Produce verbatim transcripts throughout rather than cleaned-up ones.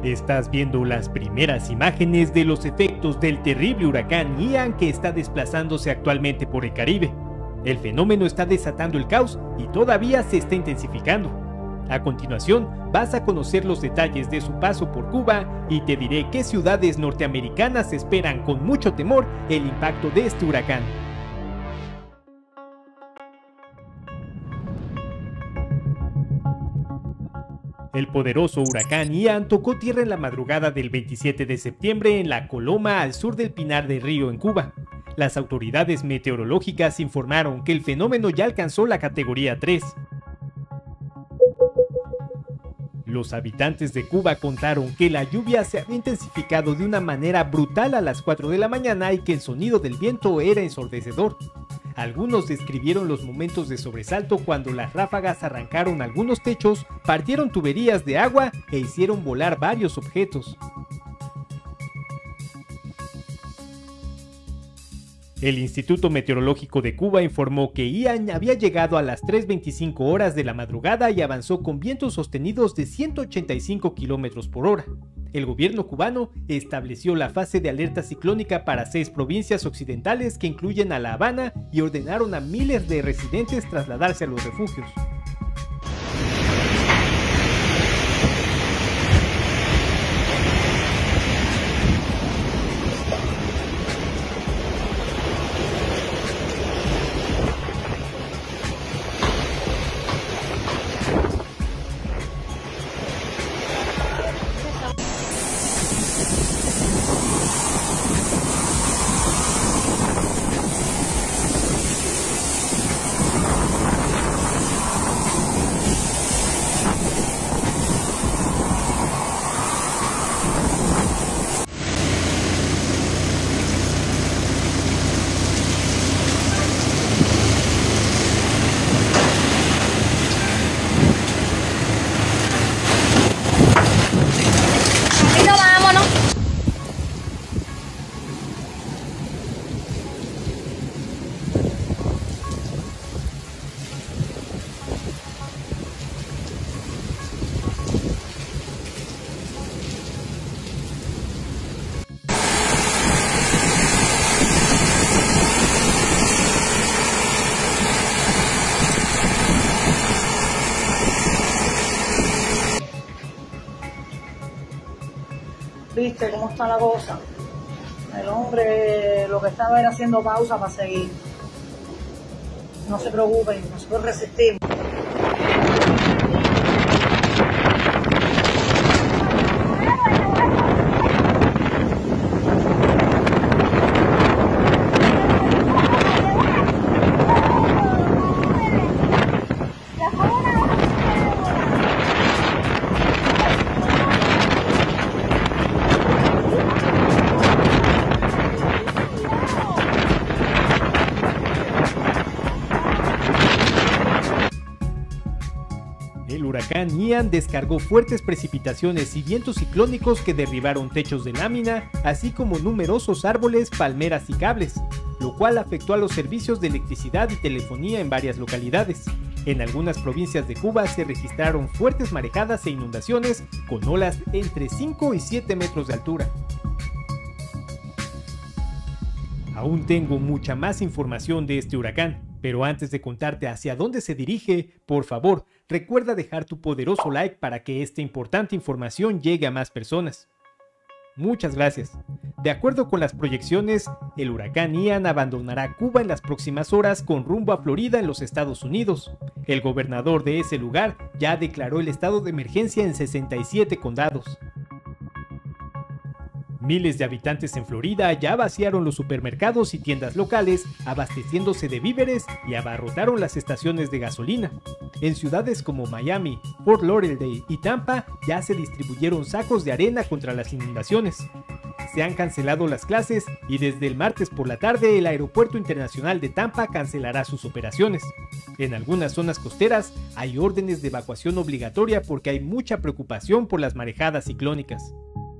Estás viendo las primeras imágenes de los efectos del terrible huracán Ian que está desplazándose actualmente por el Caribe. El fenómeno está desatando el caos y todavía se está intensificando. A continuación, vas a conocer los detalles de su paso por Cuba y te diré qué ciudades norteamericanas esperan con mucho temor el impacto de este huracán. El poderoso huracán Ian tocó tierra en la madrugada del veintisiete de septiembre en La Coloma, al sur del Pinar del Río, en Cuba. Las autoridades meteorológicas informaron que el fenómeno ya alcanzó la categoría tres. Los habitantes de Cuba contaron que la lluvia se había intensificado de una manera brutal a las cuatro de la mañana y que el sonido del viento era ensordecedor. Algunos describieron los momentos de sobresalto cuando las ráfagas arrancaron algunos techos, partieron tuberías de agua e hicieron volar varios objetos. El Instituto Meteorológico de Cuba informó que Ian había llegado a las tres veinticinco horas de la madrugada y avanzó con vientos sostenidos de ciento ochenta y cinco kilómetros por hora. El gobierno cubano estableció la fase de alerta ciclónica para seis provincias occidentales que incluyen a La Habana y ordenaron a miles de residentes trasladarse a los refugios. ¿Viste cómo está la cosa? El hombre lo que estaba era haciendo pausa para seguir. No se preocupen, nosotros resistimos. El huracán Ian descargó fuertes precipitaciones y vientos ciclónicos que derribaron techos de lámina, así como numerosos árboles, palmeras y cables, lo cual afectó a los servicios de electricidad y telefonía en varias localidades. En algunas provincias de Cuba se registraron fuertes marejadas e inundaciones con olas entre cinco y siete metros de altura. Aún tengo mucha más información de este huracán, pero antes de contarte hacia dónde se dirige, por favor, recuerda dejar tu poderoso like para que esta importante información llegue a más personas. Muchas gracias. De acuerdo con las proyecciones, el huracán Ian abandonará Cuba en las próximas horas con rumbo a Florida en los Estados Unidos. El gobernador de ese lugar ya declaró el estado de emergencia en sesenta y siete condados. Miles de habitantes en Florida ya vaciaron los supermercados y tiendas locales, abasteciéndose de víveres y abarrotaron las estaciones de gasolina. En ciudades como Miami, Fort Lauderdale y Tampa ya se distribuyeron sacos de arena contra las inundaciones. Se han cancelado las clases y desde el martes por la tarde el Aeropuerto Internacional de Tampa cancelará sus operaciones. En algunas zonas costeras hay órdenes de evacuación obligatoria porque hay mucha preocupación por las marejadas ciclónicas.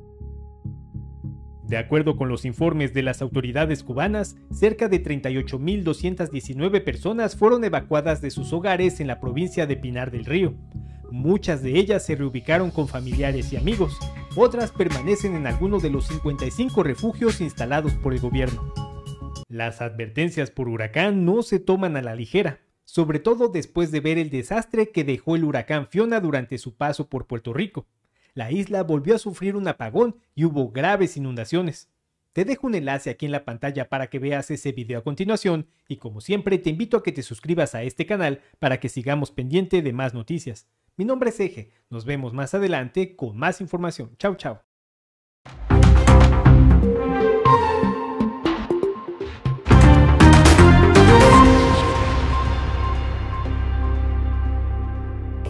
De acuerdo con los informes de las autoridades cubanas, cerca de treinta y ocho mil doscientas diecinueve personas fueron evacuadas de sus hogares en la provincia de Pinar del Río. Muchas de ellas se reubicaron con familiares y amigos, otras permanecen en alguno de los cincuenta y cinco refugios instalados por el gobierno. Las advertencias por huracán no se toman a la ligera, sobre todo después de ver el desastre que dejó el huracán Fiona durante su paso por Puerto Rico. La isla volvió a sufrir un apagón y hubo graves inundaciones. Te dejo un enlace aquí en la pantalla para que veas ese video a continuación y como siempre te invito a que te suscribas a este canal para que sigamos pendiente de más noticias. Mi nombre es Eje, nos vemos más adelante con más información. Chao, chao.